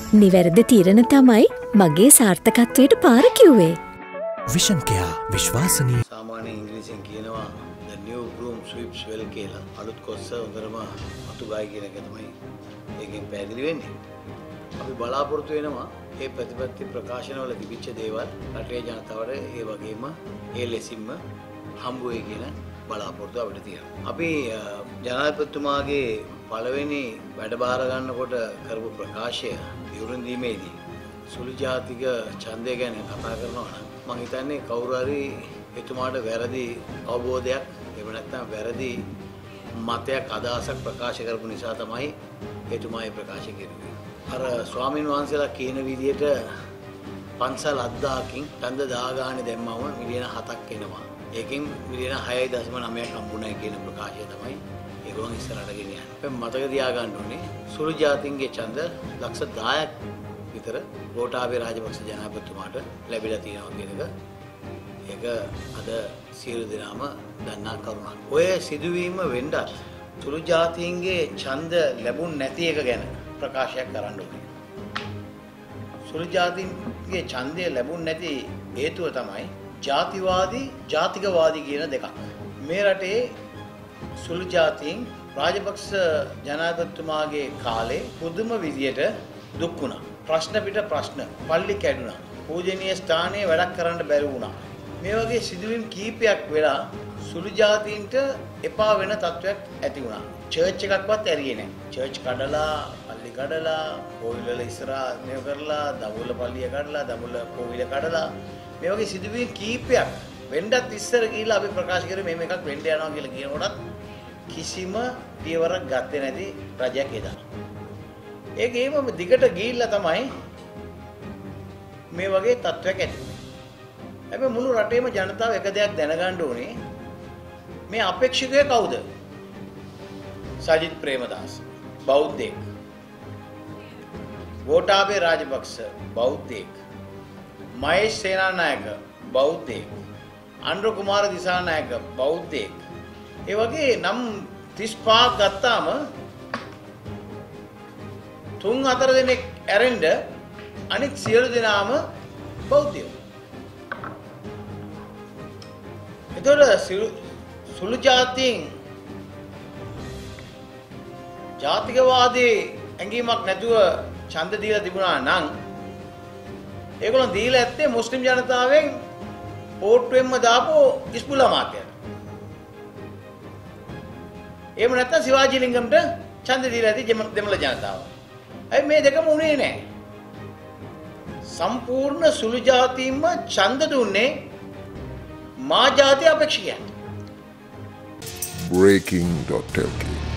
නිවැරදි තීරණ තමයි මගේ සාර්ථකත්වයට පාර කිව්වේ. විෂන් කෙයා විශ්වාසනීය. සාමාන්‍ය ඉංග්‍රීසියෙන් කියනවා the new broom sweeps well කියලා. අලුත් කොස්ස හොඳටම අතුගායි කියන එක තමයි ඒකෙන් පැහැදිලි වෙන්නේ. අපි බලාපොරොත්තු වෙනවා මේ ප්‍රතිපත්ති ප්‍රකාශනවල තිබිච්ච දේවල් රටේ ජනතාවට ඒ වගේම ඒ ලෙසින්ම හම්බ වෙයි කියන බලාපොරොත්තු අපිට තියෙනවා. අපි ජනාධිපතිතුමාගේ පළවෙනි වැඩබාර ගන්නකොට කරපු ප්‍රකාශය විවෘණ දීමේදී සුළු ජාතික ඡන්දය ගැන කතා කරනවා නම් මම හිතන්නේ කවුරු හරි එතුමාට වැරදි අවබෝධයක් එහෙම නැත්නම් වැරදි මතයක් අදහසක් ප්‍රකාශ කරපු නිසා තමයි එතුමා ඒ ප්‍රකාශ කෙරුවේ. අර ස්වාමීන් වහන්සේලා කියන විදිහට පන්සල් 7000කින් ඡන්ද 10 ගානේ දැම්මම මිලියන 7ක් එනවා. ඒකෙන් මිලියන 6.9ක් හම්බුනායි කියන ප්‍රකාශය තමයි ඒගොල්ලන් ඉස්සරහට ගෙනියන්නේ. අපි මතක තියාගන්න ඕනේ සුළු ජාතින්ගේ ඡන්ද ලක්ෂ 10ක් විතර ගෝඨාභය රාජපක්ෂ ජනාධිපතිතුමාට ලැබිලා තියෙනවා කියන එක. ඒක අද සියලු දෙනාම දන්නා කරුණක්. ඔය සිදුවීම වෙන්නත් සුළු ජාතීන්ගේ ඡන්ද ලැබුණ නැති එක ගැන ප්‍රකාශයක් කරන්න ඕනේ. සුළු ජාතීන්ගේ ඡන්දය ලැබුණ නැති හේතුව තමයි ජාතිවාදී ජාතිකවාදී කියන දෙකක්. මේ රටේ සුළු ජාතීන් රාජපක්ෂ ජනාධිපතිතුමාගේ කාලේ පුදුම විදියට දුක් වුණා. ප්‍රශ්න පිට ප්‍රශ්න, පල්ලි කැඩුනා. පූජනීය ස්ථානයේ වැඩක් කරන්න බැරි වුණා. මේ වගේ සිදුවීම් කීපයක් වෙලා සුළු ජාතීන්ට එපා වෙන තත්වයක් ඇති වුණා. චර්ච් එකක්වත් ඇරියේ නැහැ. චර්ච් කඩලා, පල්ලි කඩලා, කෝවිල වල ඉස්සරහා මේව කරලා, දඹුල්ල පල්ලිය කඩලා, දඹුල්ල කෝවිල කඩලා මේ වගේ සිදුවීම් කීපයක් වෙන්නත් ඉස්සර ගිහිල්ලා අපි ප්‍රකාශ කරේ මේක එකක් වෙන්න යනවා කියලා කියනකොටත් කිසිම පියවරක් ගත්තේ නැති රජයක් එදා. ඒකේම දිගට ගිහිල්ලා තමයි මේ වගේ තත්ත්වයක් ඇති වුනේ. හැබැයි මුළු රටේම ජනතාව එක දෙයක් දැනගන්න ඕනේ. මේ අපේක්ෂකය කවුද? සජිත් ප්‍රේමදාස බෞද්ධයෙක්. ගෝඨාභය රාජපක්ෂ බෞද්ධයෙක්. මහේෂ් සේනානායක බෞද්ධයෙක්. අනුර කුමාර දිසානායක බෞද්ධයෙක්. ඒ වගේ නම් 35ක් ගත්තාම 3-4 දෙනෙක් ඇරෙන්න අනිත් සියලු දෙනාම බෞද්ධයෝ. එතකොට සුළු ජාතීන් ජාතිකවාදී ඇඟීමක් නැතුව ඡන්ද දීලා තිබුණා නම් ඒගොල්ලෝ දීලා ඇත්තේ මුස්ලිම් ජනතාවෙන් ඕට්ටුවෙන්ම දාපු ඉස්බුලා මාත්‍යට. එහෙම නැත්නම් සිවාජි ලිංගම්ට ඡන්ද දීලා ඇති දෙමළ ජනතාව. අයි මේ දෙකම උනේ නැහැ. සම්පූර්ණ සුළු ජාතීන්ම ඡන්ද දුන්නේ මා ජාති අපේක්ෂකයන්ට. breaking.lk